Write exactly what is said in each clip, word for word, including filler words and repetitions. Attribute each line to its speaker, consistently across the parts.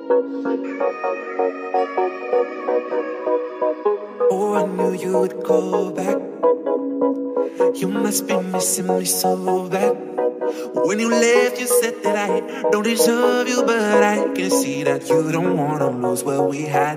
Speaker 1: Oh, I knew you would call back. You must be missing me so bad. When you left, you said that I don't deserve you, but I can see that you don't wanna lose what we had.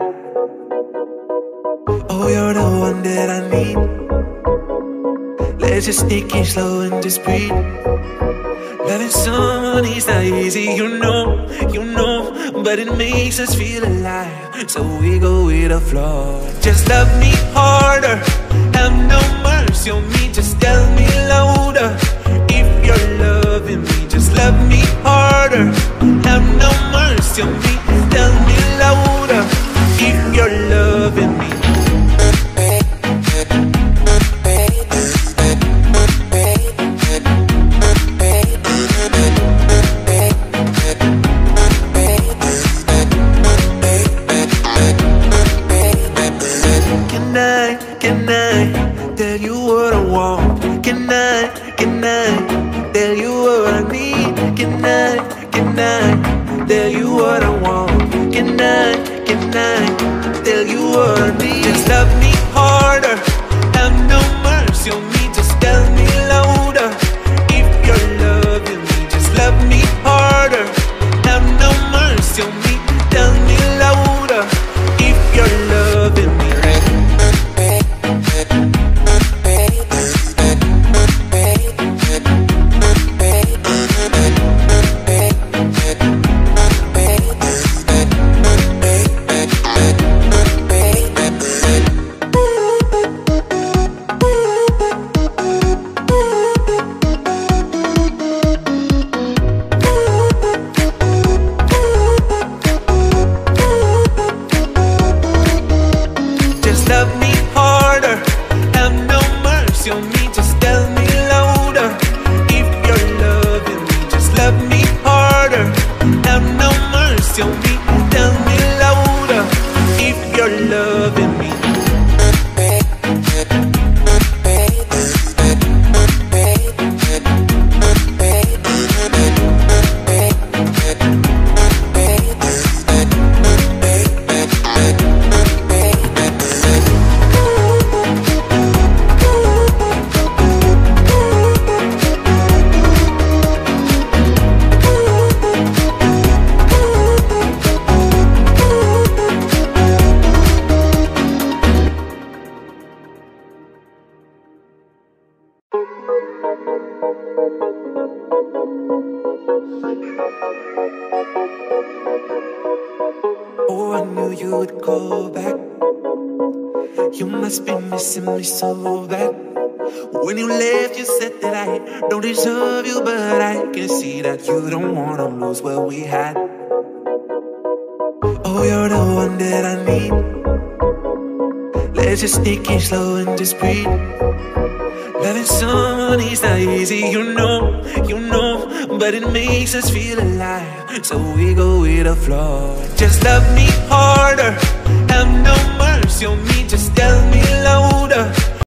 Speaker 1: Oh, you're the one that I need. Let's just take it slow and just breathe. Loving someone is not easy, you know, you know, but it makes us feel alive, so we go with the flow. Just love me harder, have no mercy on me, just tell me louder. If you're loving me, just love me harder, have no mercy on me, tell me louder. If you're loving me. Can I tell you what I want? Can I, can I tell you what I need? Can I, can I tell you what I want? Can I, can I tell you what I need? Just love me harder, have no mercy on me, just tell me louder. If you're loving me, just love me harder, have no mercy on me, tell me louder. If you're loving me. Love me harder, have no mercy on me, just tell me louder. If you're loving me, just love me harder, have no mercy on me, tell me louder. If you're loving me. Oh, I knew you would call back. You must be missing me so bad. When you left, you said that I don't deserve you, but I can see that you don't wanna lose what we had. Oh, you're the one that I need. Let's just take it slow and just breathe. Loving someone is not easy, you know, you know, but it makes us feel alive, so we go with the flow. Just love me harder, have no mercy on me, just tell me louder.